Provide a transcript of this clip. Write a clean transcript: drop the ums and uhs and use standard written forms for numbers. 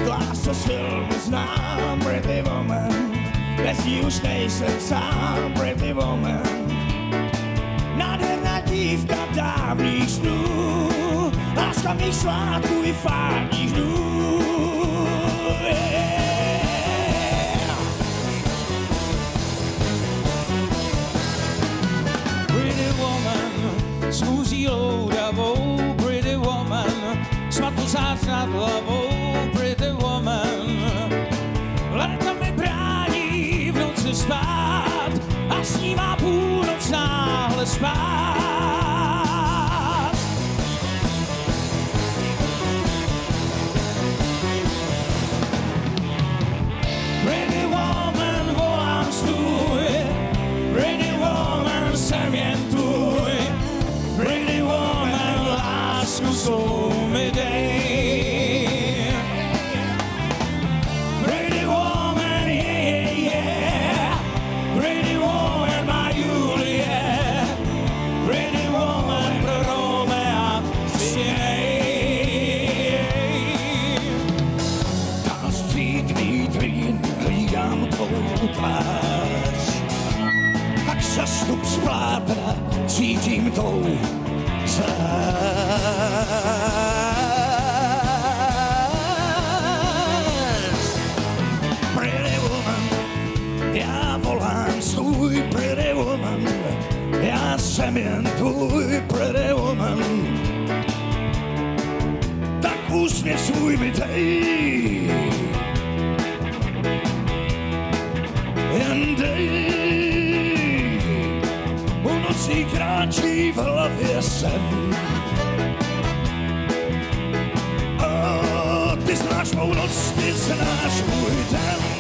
Lásko z filmu znám, Pretty Woman, bez ní už nejsem sám, Pretty Woman. Nádherná dívka dávných snů, láska mých svátků i fádních dnů. Pretty woman, s kůží loudavou, Pretty woman, svatozář nad hlavou, Pretty woman. Léta mi brání v noci spát a s ní má půlnoc náhle spát. Pretty woman, volám stůj, Pretty woman, jsem jen tvůj, Pretty woman, lásku svou mi dej. Pretty woman, yeah, yeah, Pretty woman, má Julie, Pretty woman, pro Romea si nej. Tam střídný dvín, hlídám tvou tvář, tak zastup z plátna cítím tou zář. Pretty woman, já volám stůj, Pretty woman, já jsem jen tvůj, Pretty woman. Tak úsměv svůj mi dej, jen dej. U nocí kráčí v hlavě sen. Ty znáš mou noc, ty znáš můj den.